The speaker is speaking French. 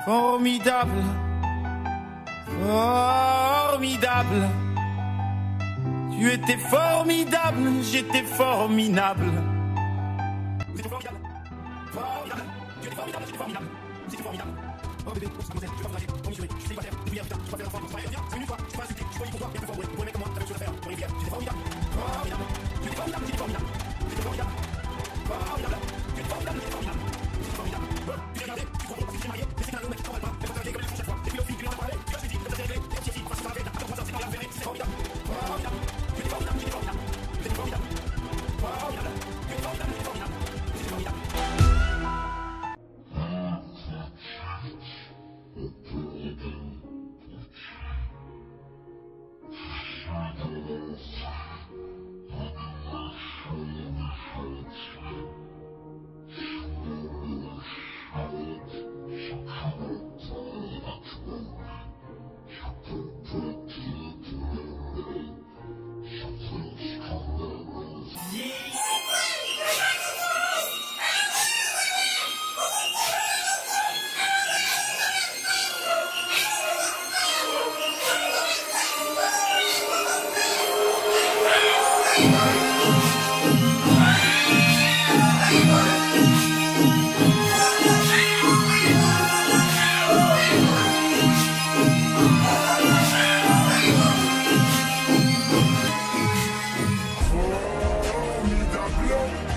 Formidable, formidable. Tu étais formidable, j'étais formidable. Vous étiez formidable, formidable. Tu étais formidable, j'étais formidable. C'était formidable. Oh bébé, on se connaît, tu vas vous on mesurer. Je suis célibataire, depuis hier, je dois faire un enfant. Viens, 5 minutes, je suis pas insulté, je suis poli pour toi, bien plus fort, ouais. Pour un mec comme moi, t'avais autre chose à faire. Pour les rivières, j'étais formidable, formidable. Tu étais formidable, j'étais formidable. J'étais formidable, formidable. Tu étais formidable, j'étais formidable. J'étais formidable. Tu l'as regardé, tu comprends, parce que je suis marié, mais c'est un homme qui travaille pas. Elle va travailler comme elle le font chaque fois. Et puis le film, tu lui en as parlé, tu as suivi, ça s'est réglé, et aussi, parce que ça va être, attends, ça, c'est pas la vérité, c'est formidable. Formidable. Tu étais formidable, j'étais formidable. J'étais formidable. Formidable. Tu étais formidable, j'étais formidable. J'étais formidable. Formidable.